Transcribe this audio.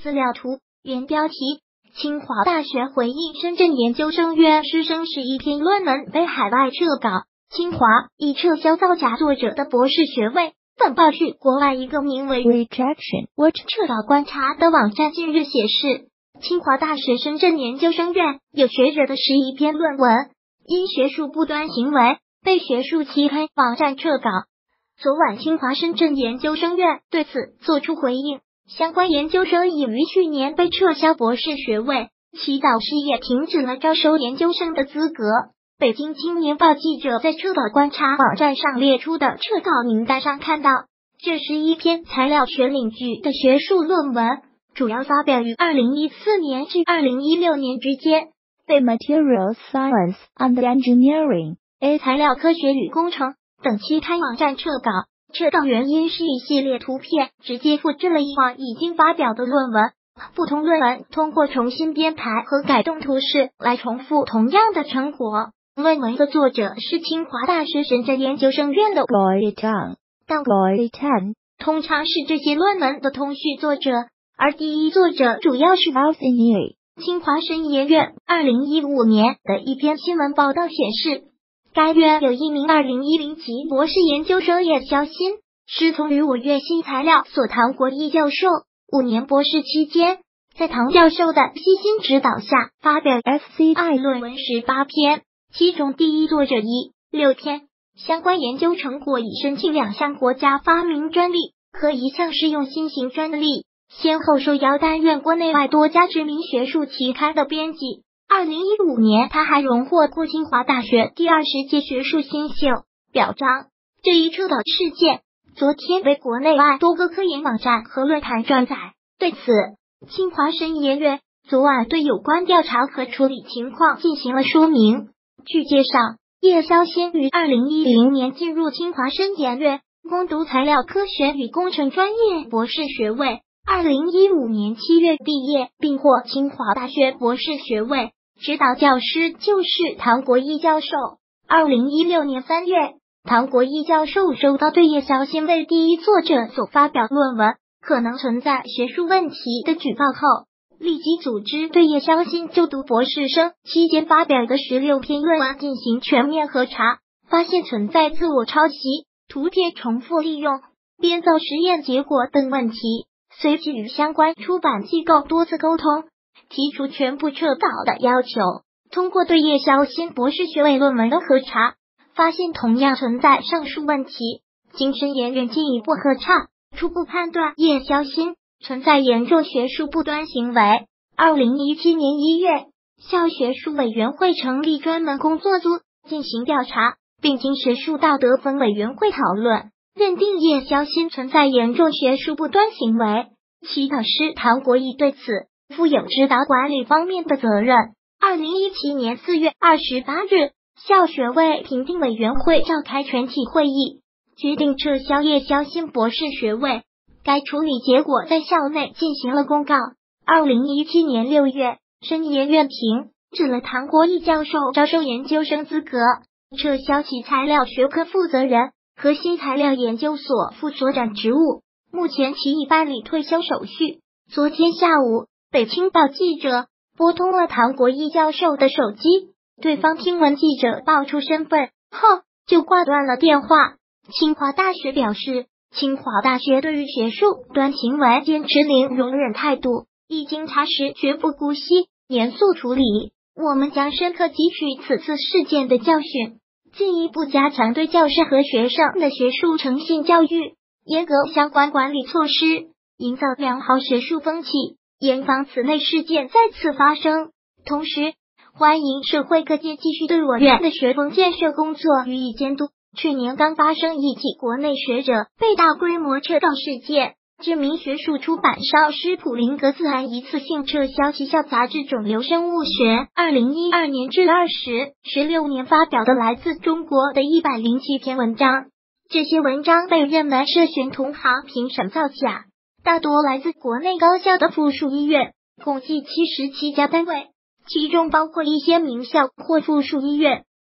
资料图，原标题：清华大学回应深圳研究生院师生11篇论文被海外撤稿，清华已撤销造假作者的博士学位。本报据国外一个名为 Rejection Watch 撤稿观察的网站近日显示，清华大学深圳研究生院有学者的11篇论文因学术不端行为被学术期刊网站撤稿。昨晚清华深圳研究生院对此作出回应，相关研究生已于去年被撤销博士学位，其导师也停止了招收研究生的资格。北京青年报记者在撤稿观察网站上列出的撤稿名单上看到，这11篇材料学领域的学术论文主要发表于2014年至2016年之间，被 Materials Science and Engineering、材料科学与工程等期刊网站撤稿。撤稿原因是一系列图片直接复制了以往已经发表的论文，不同论文通过重新编排和改动图示来重复同样的成果。论文的作者是清华大学深圳研究生院的 Lloyd Tan， 但 Lloyd Tan 通常是这些论文的通序作者，而第一作者主要是 Alvin Ye。清华深研院2015年的一篇新闻报道显示，该院有一名2010级博士研究生叶肖新，师从于我院新材料所唐国义教授，5年博士期间，在唐教授的悉心指导下，发表 SCI 论文18篇，其中第一作者6篇，相关研究成果已申请2项国家发明专利和1项适用新型专利，先后受邀担任国内外多家知名学术期刊的编辑。2015年，他还荣获过清华大学第20届学术新秀表彰。这一撤稿事件昨天被国内外多个科研网站和论坛转载。对此，清华深研院昨晚对有关调查和处理情况进行了说明。据介绍，叶肖新于2010年进入清华深研院，攻读材料科学与工程专业博士学位。2015年7月毕业，并获清华大学博士学位，指导教师就是唐国义教授。2016年3月，唐国义教授收到对叶肖新为第一作者所发表论文可能存在学术问题的举报后，立即组织对叶肖新就读博士生期间发表的16篇论文进行全面核查，发现存在自我抄袭、图片重复利用、编造实验结果等问题。随即与相关出版机构多次沟通，提出全部撤稿的要求。通过对叶肖新博士学位论文的核查，发现同样存在上述问题。经深研院进一步核查，初步判断叶肖新存在严重学术不端行为。2017年1月，校学术委员会成立专门工作组进行调查，并经学术道德分委员会讨论，认定叶肖新存在严重学术不端行为，其导师唐国义对此负有指导管理方面的责任。2017年4月28日，校学位评定委员会召开全体会议，决定撤销叶肖新博士学位。该处理结果在校内进行了公告。2017年6月，深研院停止了唐国义教授招收研究生资格，撤销其材料学科负责人和新材料研究所副所长职务，目前其已办理退休手续。昨天下午，北青报记者拨通了唐国义教授的手机，对方听闻记者报出身份后就挂断了电话。清华大学表示，清华大学对于学术端行为坚持零容忍态度，一经查实绝不姑息，严肃处理。我们将深刻汲取此次事件的教训，进一步加强对教师和学生的学术诚信教育，严格相关管理措施，营造良好学术风气，严防此类事件再次发生。同时，欢迎社会各界继续对我院的学风建设工作予以监督。去年刚发生一起国内学者被大规模撤稿事件，知名学术出版商施普林格自然一次性撤销旗下杂志《肿瘤生物学》2012年至16年发表的来自中国的107篇文章。这些文章被认为涉嫌同行评审造假，大多来自国内高校的附属医院，共计77家单位，其中包括一些名校或附属医院。